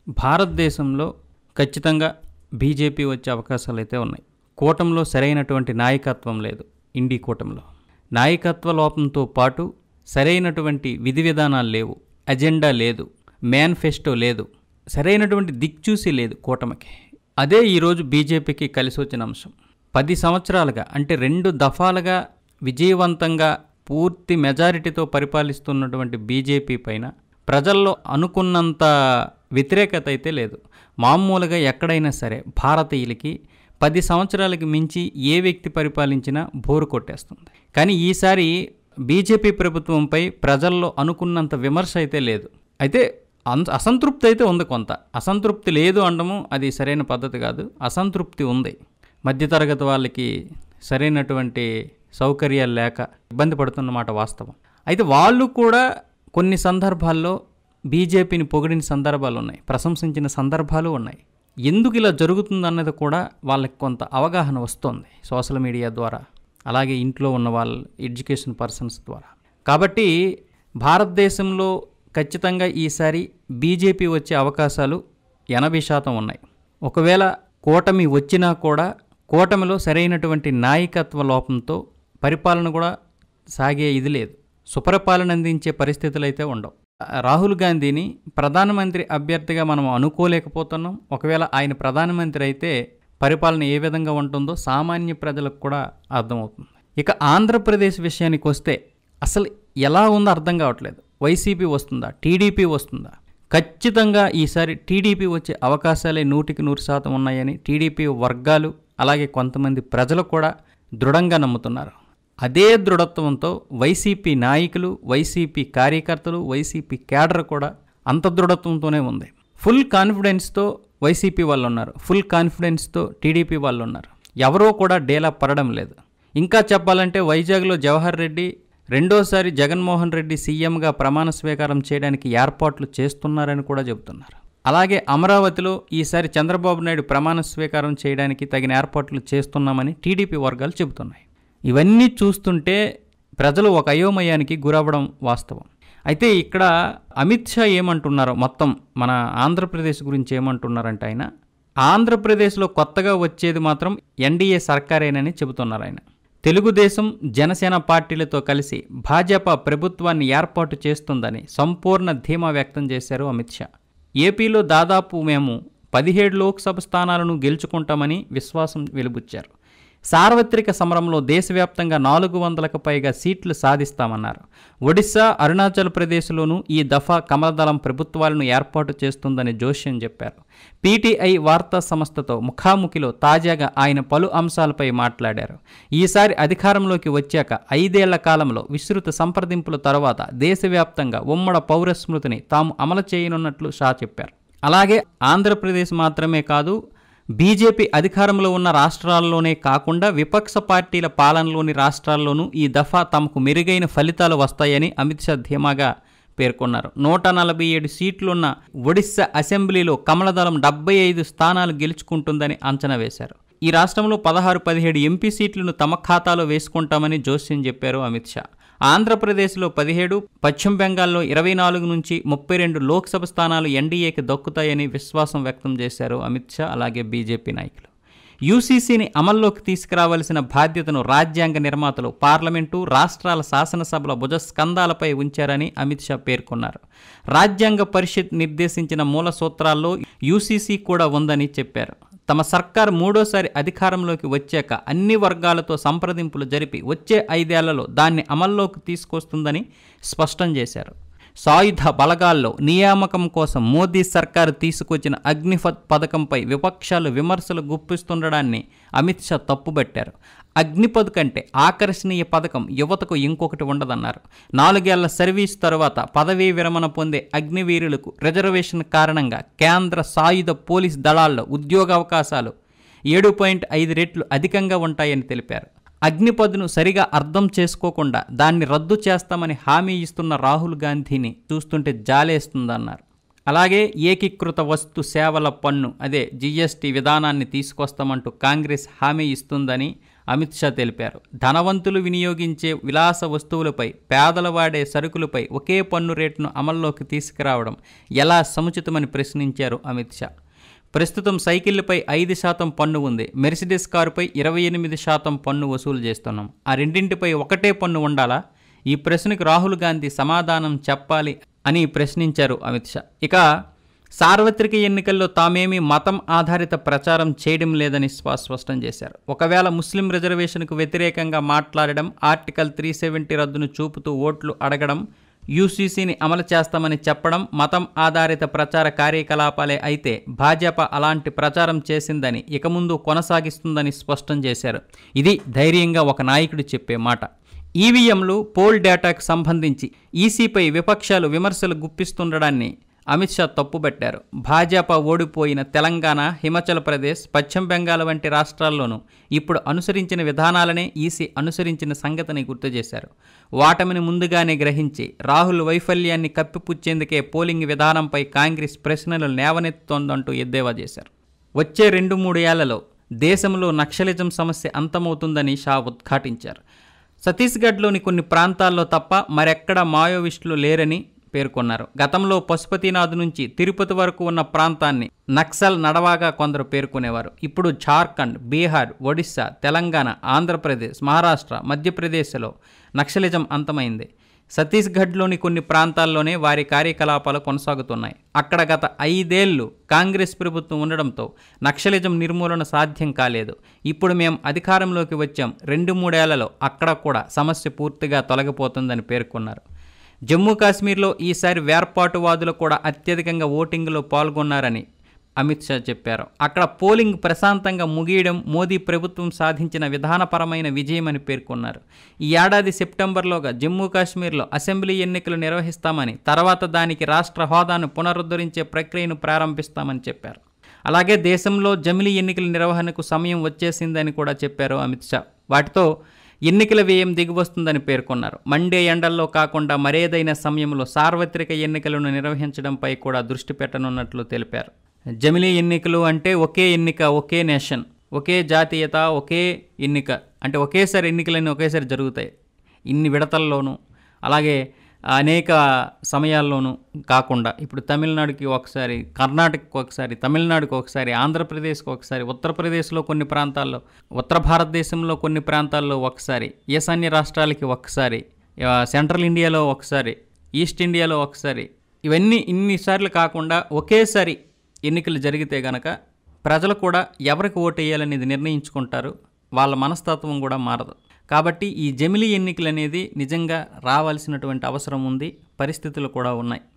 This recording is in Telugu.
భారతదేశంలో ఖచ్చితంగా బీజేపీ వచ్చే అవకాశాలైతే ఉన్నాయి. కూటమిలో సరైనటువంటి నాయకత్వం లేదు. ఇండి కూటమిలో నాయకత్వ లోపంతో పాటు సరైనటువంటి విధి విధానాలు లేవు, అజెండా లేదు, మేనిఫెస్టో లేదు, సరైనటువంటి దిక్చూసి లేదు కూటమికి. అదే ఈరోజు బీజేపీకి కలిసి వచ్చిన అంశం. 10 సంవత్సరాలుగా అంటే 2 దఫాలుగా విజయవంతంగా పూర్తి మెజారిటీతో పరిపాలిస్తున్నటువంటి బీజేపీ పైన ప్రజల్లో అనుకున్నంత వ్యతిరేకత అయితే లేదు. మామూలుగా ఎక్కడైనా సరే భారతీయులకి 10 సంవత్సరాలకి మించి ఏ వ్యక్తి పరిపాలించినా బోరు కొట్టేస్తుంది. కానీ ఈసారి బీజేపీ ప్రభుత్వంపై ప్రజల్లో అనుకున్నంత విమర్శ అయితే లేదు. అయితే అసంతృప్తి అయితే ఉంది. కొంత అసంతృప్తి లేదు అనడము అది సరైన పద్ధతి కాదు. అసంతృప్తి ఉంది. మధ్యతరగతి వాళ్ళకి సరైనటువంటి సౌకర్యాలు లేక ఇబ్బంది పడుతున్నమాట వాస్తవం. అయితే వాళ్ళు కూడా కొన్ని సందర్భాల్లో బీజేపీని పొగిడిన సందర్భాలు ఉన్నాయి, ప్రశంసించిన సందర్భాలు ఉన్నాయి. ఎందుకు ఇలా జరుగుతుందన్నది కూడా వాళ్ళకి కొంత అవగాహన వస్తుంది సోషల్ మీడియా ద్వారా, అలాగే ఇంట్లో ఉన్న వాళ్ళ ఎడ్యుకేషన్ పర్సన్స్ ద్వారా. కాబట్టి భారతదేశంలో ఖచ్చితంగా ఈసారి బీజేపీ వచ్చే అవకాశాలు 80% ఉన్నాయి. ఒకవేళ కూటమి వచ్చినా కూడా కూటమిలో సరైనటువంటి నాయకత్వ లోపంతో పరిపాలన కూడా సాగే ఇది లేదు, సుపరిపాలన అందించే పరిస్థితులు అయితే ఉండవు. రాహుల్ గాంధీని ప్రధానమంత్రి అభ్యర్థిగా మనం అనుకోలేకపోతున్నాం. ఒకవేళ ఆయన ప్రధానమంత్రి అయితే పరిపాలన ఏ విధంగా ఉంటుందో సామాన్య ప్రజలకు కూడా అర్థమవుతుంది. ఇక ఆంధ్రప్రదేశ్ విషయానికి వస్తే అసలు ఎలా ఉందో అర్థం కావట్లేదు. వైసీపీ వస్తుందా, టీడీపీ వస్తుందా? ఖచ్చితంగా ఈసారి టీడీపీ వచ్చే అవకాశాలే 100% ఉన్నాయని టీడీపీ వర్గాలు అలాగే కొంతమంది ప్రజలు కూడా దృఢంగా నమ్ముతున్నారు. అదే దృఢత్వంతో వైసీపీ నాయకులు, వైసీపీ కార్యకర్తలు, వైసీపీ క్యాడర్ కూడా అంత దృఢత్వంతోనే ఉంది. ఫుల్ కాన్ఫిడెన్స్తో వైసీపీ వాళ్ళు ఉన్నారు, ఫుల్ కాన్ఫిడెన్స్తో టీడీపీ వాళ్ళు ఉన్నారు. ఎవరో కూడా డేలా పడడం లేదు. ఇంకా చెప్పాలంటే వైజాగ్లో జవహర్ రెడ్డి రెండోసారి జగన్మోహన్ రెడ్డి సీఎంగా ప్రమాణ స్వీకారం చేయడానికి ఏర్పాట్లు చేస్తున్నారని కూడా చెబుతున్నారు. అలాగే అమరావతిలో ఈసారి చంద్రబాబు నాయుడు ప్రమాణ స్వీకారం చేయడానికి తగిన ఏర్పాట్లు చేస్తున్నామని టీడీపీ వర్గాలు చెబుతున్నాయి. ఇవన్నీ చూస్తుంటే ప్రజలు ఒక అయోమయానికి గురవ్వడం వాస్తవం. అయితే ఇక్కడ అమిత్ షా ఏమంటున్నారో, మొత్తం మన ఆంధ్రప్రదేశ్ గురించి ఏమంటున్నారంటే, ఆయన ఆంధ్రప్రదేశ్లో కొత్తగా వచ్చేది మాత్రం ఎన్డీఏ సర్కారేనని చెబుతున్నారు. ఆయన తెలుగుదేశం, జనసేన పార్టీలతో కలిసి భాజపా ప్రభుత్వాన్ని ఏర్పాటు చేస్తుందని సంపూర్ణ ధీమా వ్యక్తం చేశారు అమిత్ షా. ఏపీలో దాదాపు మేము 17 లోక్సభ స్థానాలను గెలుచుకుంటామని విశ్వాసం వెలుబుచ్చారు. సార్వత్రిక సమరంలో దేశవ్యాప్తంగా 400కు పైగా సీట్లు సాధిస్తామన్నారు. ఒడిశా, అరుణాచల్ ప్రదేశ్లోనూ ఈ దఫా కమలదళం ప్రభుత్వాలను ఏర్పాటు చేస్తుందని జోస్యం చెప్పారు. పీటీఐ వార్తా సంస్థతో ముఖాముఖిలో తాజాగా ఆయన పలు అంశాలపై మాట్లాడారు. ఈసారి అధికారంలోకి వచ్చాక 5 ఏళ్ల కాలంలో విస్తృత సంప్రదింపుల తర్వాత దేశవ్యాప్తంగా ఉమ్మడి పౌరస్మృతిని తాము అమలు చేయనున్నట్లు షా చెప్పారు. అలాగే ఆంధ్రప్రదేశ్ మాత్రమే కాదు, బీజేపీ అధికారంలో ఉన్న రాష్ట్రాల్లోనే కాకుండా విపక్ష పార్టీల పాలనలోని రాష్ట్రాల్లోనూ ఈ దఫా తమకు మెరుగైన ఫలితాలు వస్తాయని అమిత్ షా ధీమాగా పేర్కొన్నారు. 147 సీట్లున్న ఒడిశా అసెంబ్లీలో కమలదళం 75 స్థానాలు గెలుచుకుంటుందని అంచనా వేశారు. ఈ రాష్ట్రంలో 16-17 ఎంపీ సీట్లను తమ ఖాతాలో వేసుకుంటామని జోస్యం చెప్పారు అమిత్ షా. ఆంధ్రప్రదేశ్లో 17, పశ్చిమ బెంగాల్లో 24 నుంచి 32 లోక్సభ స్థానాలు ఎన్డీఏకి దక్కుతాయని విశ్వాసం వ్యక్తం చేశారు అమిత్ షా, అలాగే బీజేపీ నాయకులు. యూసీసీని అమల్లోకి తీసుకురావాల్సిన బాధ్యతను రాజ్యాంగ నిర్మాతలు, పార్లమెంటు, రాష్ట్రాల శాసనసభల భుజస్కంధాలపై ఉంచారని అమిత్ షా పేర్కొన్నారు. రాజ్యాంగ పరిషత్ నిర్దేశించిన మూల సూత్రాల్లో యూసీసీ కూడా ఉందని చెప్పారు. తమ సర్కార్ 3వ అధికారంలోకి వచ్చాక అన్ని వర్గాలతో సంప్రదింపులు జరిపి వచ్చే 5 ఏళ్లలో దాన్ని అమల్లోకి తీసుకొస్తుందని స్పష్టం చేశారు. సాయుధ బలగాల్లో నియామకం కోసం మోదీ సర్కారు తీసుకొచ్చిన అగ్నిపథ్ పథకంపై విపక్షాలు విమర్శలు గుప్పిస్తుండడాన్ని అమిత్ షా తప్పుబట్టారు. అగ్నిపథ్ కంటే ఆకర్షణీయ పథకం యువతకు ఇంకొకటి ఉండదన్నారు. 4 ఏళ్ల సర్వీస్ తరువాత పదవీ విరమణ పొందే అగ్నివీరులకు రిజర్వేషన్ కారణంగా కేంద్ర సాయుధ పోలీస్ దళాల్లో ఉద్యోగావకాశాలు 7.5 రెట్లు అధికంగా ఉంటాయని తెలిపారు. అగ్నిపథ్ను సరిగా అర్థం చేసుకోకుండా దాన్ని రద్దు చేస్తామని హామీ ఇస్తున్న రాహుల్ గాంధీని చూస్తుంటే జాలేస్తుందన్నారు. అలాగే ఏకీకృత వస్తు సేవల పన్ను, అదే జీఎస్టీ విధానాన్ని తీసుకొస్తామంటూ కాంగ్రెస్ హామీ ఇస్తుందని అమిత్ షా తెలిపారు. ధనవంతులు వినియోగించే విలాస వస్తువులపై, పేదల వాడే సరుకులపై ఒకే పన్ను రేటును అమల్లోకి తీసుకురావడం ఎలా సముచితమని ప్రశ్నించారు అమిత్ షా. ప్రస్తుతం సైకిళ్లపై 5% పన్ను ఉంది. మెర్సిడెస్ కారుపై 28% పన్ను వసూలు చేస్తున్నాం. ఆ రెండింటిపై ఒకటే పన్ను ఉండాలా? ఈ ప్రశ్నకు రాహుల్ గాంధీ సమాధానం చెప్పాలి అని ప్రశ్నించారు అమిత్ షా. ఇక సార్వత్రిక ఎన్నికల్లో తామేమీ మతం ఆధారిత ప్రచారం చేయడం లేదని స్పష్టం చేశారు. ఒకవేళ ముస్లిం రిజర్వేషన్కు వ్యతిరేకంగా మాట్లాడడం, ఆర్టికల్ 370 రద్దును చూపుతూ ఓట్లు అడగడం, యూసీసీని అమలు చేస్తామని చెప్పడం మతం ఆధారిత ప్రచార కార్యకలాపాలే అయితే భాజపా అలాంటి ప్రచారం చేసిందని, ఇక ముందు కొనసాగిస్తుందని స్పష్టం చేశారు. ఇది ధైర్యంగా ఒక నాయకుడు చెప్పే మాట. ఈవీఎంలు, పోల్ డేటాకు సంబంధించి ఈసీపై విపక్షాలు విమర్శలు గుప్పిస్తుండడాన్ని అమిత్ షా తప్పుబట్టారు. భాజపా ఓడిపోయిన తెలంగాణ, హిమాచల్ ప్రదేశ్, పశ్చిమ బెంగాల్ వంటి రాష్ట్రాల్లోనూ ఇప్పుడు అనుసరించిన విధానాలనే ఈసీ అనుసరించిన సంగతిని గుర్తు చేశారు. ఓటమిని ముందుగానే గ్రహించి రాహుల్ వైఫల్యాన్ని కప్పిపుచ్చేందుకే పోలింగ్ విధానంపై కాంగ్రెస్ ప్రశ్నలు లేవనెత్తుతోందంటూ ఎద్దేవా చేశారు. వచ్చే 2-3 ఏళ్లలో దేశంలో నక్సలిజం సమస్య అంతమవుతుందని షా ఉద్ఘాటించారు. ఛత్తీస్గఢ్లోని కొన్ని ప్రాంతాల్లో తప్ప మరెక్కడా మావోయిస్టులు లేరని పేర్కొన్నారు. గతంలో పశుపతినాథ్ నుంచి తిరుపతి వరకు ఉన్న ప్రాంతాన్ని నక్సల్ నడవాగా కొందరు పేర్కొనేవారు. ఇప్పుడు జార్ఖండ్, బీహార్, ఒడిశా, తెలంగాణ, ఆంధ్రప్రదేశ్, మహారాష్ట్ర, మధ్యప్రదేశ్లో నక్సలిజం అంతమైంది. ఛత్తీస్గఢ్లోని కొన్ని ప్రాంతాల్లోనే వారి కార్యకలాపాలు కొనసాగుతున్నాయి. అక్కడ గత 5 ఏళ్లు కాంగ్రెస్ ప్రభుత్వం ఉండడంతో నక్సలిజం నిర్మూలన సాధ్యం కాలేదు. ఇప్పుడు మేము అధికారంలోకి వచ్చాం. 2-3 ఏళ్లలో అక్కడ కూడా సమస్య పూర్తిగా తొలగిపోతుందని పేర్కొన్నారు. జమ్మూ కాశ్మీర్లో ఈసారి వేర్పాటువాదులు కూడా అత్యధికంగా ఓటింగ్లో పాల్గొన్నారని అమిత్ షా చెప్పారు. అక్కడ పోలింగ్ ప్రశాంతంగా ముగియడం మోదీ ప్రభుత్వం సాధించిన విధానపరమైన విజయమని పేర్కొన్నారు. ఈ ఏడాది సెప్టెంబర్లోగా జమ్మూ కాశ్మీర్లో అసెంబ్లీ ఎన్నికలు నిర్వహిస్తామని, తర్వాత దానికి రాష్ట్ర హోదాను పునరుద్ధరించే ప్రక్రియను ప్రారంభిస్తామని చెప్పారు. అలాగే దేశంలో జమిలీ ఎన్నికల నిర్వహణకు సమయం వచ్చేసిందని కూడా చెప్పారు అమిత్ షా. వాటితో ఎన్నికల వ్యయం దిగివస్తుందని పేర్కొన్నారు. మండే ఎండల్లో కాకుండా మరేదైనా సమయంలో సార్వత్రిక ఎన్నికలను నిర్వహించడంపై కూడా దృష్టి పెట్టనున్నట్లు తెలిపారు. జమిలీ ఎన్నికలు అంటే ఒకే ఎన్నిక, ఒకే నేషన్, ఒకే జాతీయత, ఒకే ఎన్నిక, అంటే ఒకేసారి ఎన్నికలన్నీ ఒకేసారి జరుగుతాయి. ఇన్ని విడతల్లోనూ అలాగే అనేక సమయాల్లోనూ కాకుండా ఇప్పుడు తమిళనాడుకి ఒకసారి, కర్ణాటకకు ఒకసారి, తమిళనాడుకి ఒకసారి, ఆంధ్రప్రదేశ్కి ఒకసారి, ఉత్తరప్రదేశ్లో కొన్ని ప్రాంతాల్లో, ఉత్తర భారతదేశంలో కొన్ని ప్రాంతాల్లో ఒకసారి, ఈశాన్య రాష్ట్రాలకి ఒకసారి, సెంట్రల్ ఇండియాలో ఒకసారి, ఈస్ట్ ఇండియాలో ఒకసారి, ఇవన్నీ ఇన్నిసార్లు కాకుండా ఒకేసారి ఎన్నికలు జరిగితే గనక ప్రజలు కూడా ఎవరికి ఓటు వేయాలనేది నిర్ణయించుకుంటారు. వాళ్ళ మనస్తత్వం కూడా మారదు. కాబట్టి ఈ జమిలీ ఎన్నికలు అనేది నిజంగా రావాల్సినటువంటి అవసరం ఉంది. పరిస్థితులు కూడా ఉన్నాయి.